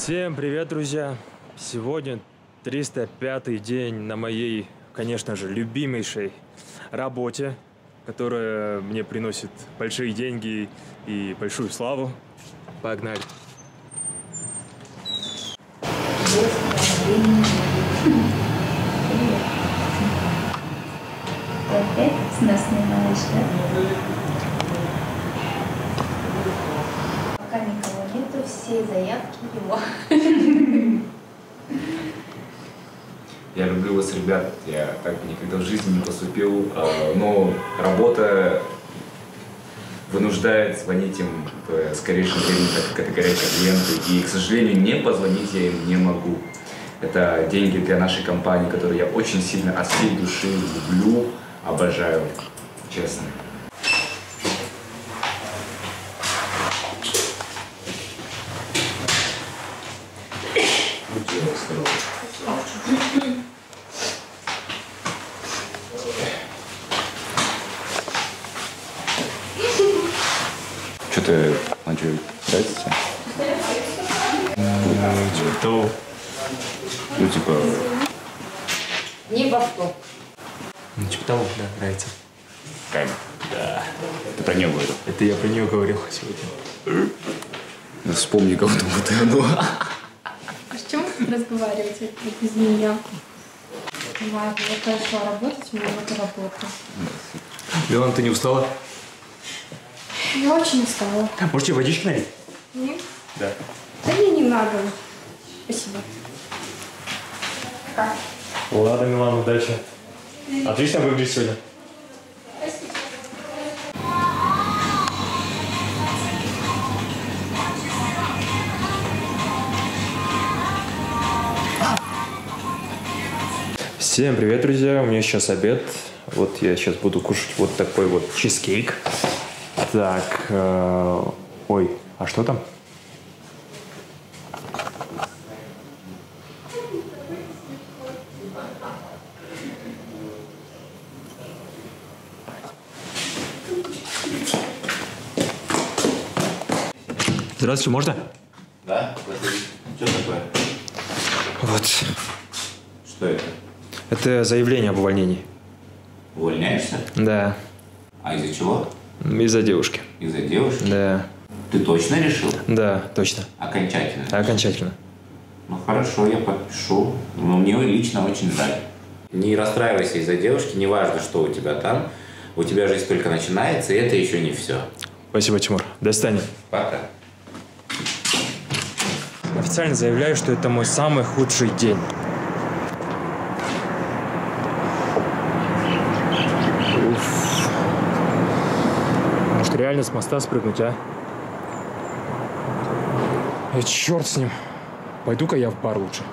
Всем привет, друзья! Сегодня 305-й день на моей, конечно же, любимейшей работе, которая мне приносит большие деньги и большую славу. Погнали! Ты опять с нас снимаешь, да? Пока никого нету, все заявки его. Я люблю вас, ребят. Я так никогда в жизни не поступил, но работа вынуждает звонить им в скорейшем времени, так как это горячие клиенты. И, к сожалению, не позвонить я им не могу. Это деньги для нашей компании, которую я очень сильно от всей души люблю, обожаю, честно. Что-то начал нравится? Типа того. Ну, типа... Не в авто. Ну, типа того, да, нравится. Кайм. Да. Ты про нее говорил? Это я про нее говорил сегодня. Ну, вспомни кого-то, вот и оно. А с чем вы разговариваете без меня? Ладно, я пошла работать, у меня много работы. Милана, ты не устала? Я очень устала. Можете водички налить? Нет? Да. Да мне не надо. Спасибо. Пока. Ладно, Милана, удачи. Отлично выглядишь сегодня. Спасибо. Всем привет, друзья! У меня сейчас обед. Вот я сейчас буду кушать вот такой вот чизкейк. Так, ой, а что там? Здравствуйте, можно? Да? Что такое? Вот. Что это? Это заявление об увольнении. Увольняешься? Да. А из-за чего? Из-за девушки. Из-за девушки? Да. Ты точно решил? Да, точно. Окончательно? Окончательно. Ну хорошо, я подпишу. Но мне лично очень жаль. Не расстраивайся из-за девушки, не важно, что у тебя там. У тебя жизнь только начинается, и это еще не все. Спасибо, Тимур. До свидания. Пока. Официально заявляю, что это мой самый худший день. Уф. Может, реально с моста спрыгнуть, а? Черт с ним. Пойду-ка я в бар лучше.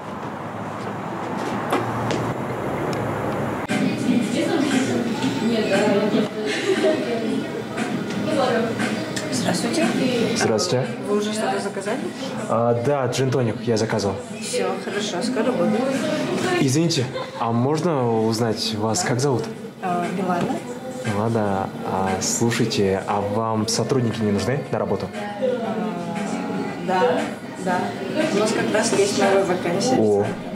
Здравствуйте. Здравствуйте. Вы уже что-то заказали? Да, джин-тоник я заказывал. Все, хорошо, скоро буду. Извините, а можно узнать вас как зовут? Милана? Ладно, слушайте, а вам сотрудники не нужны на работу? Да. У нас как раз есть новая вакансия. О,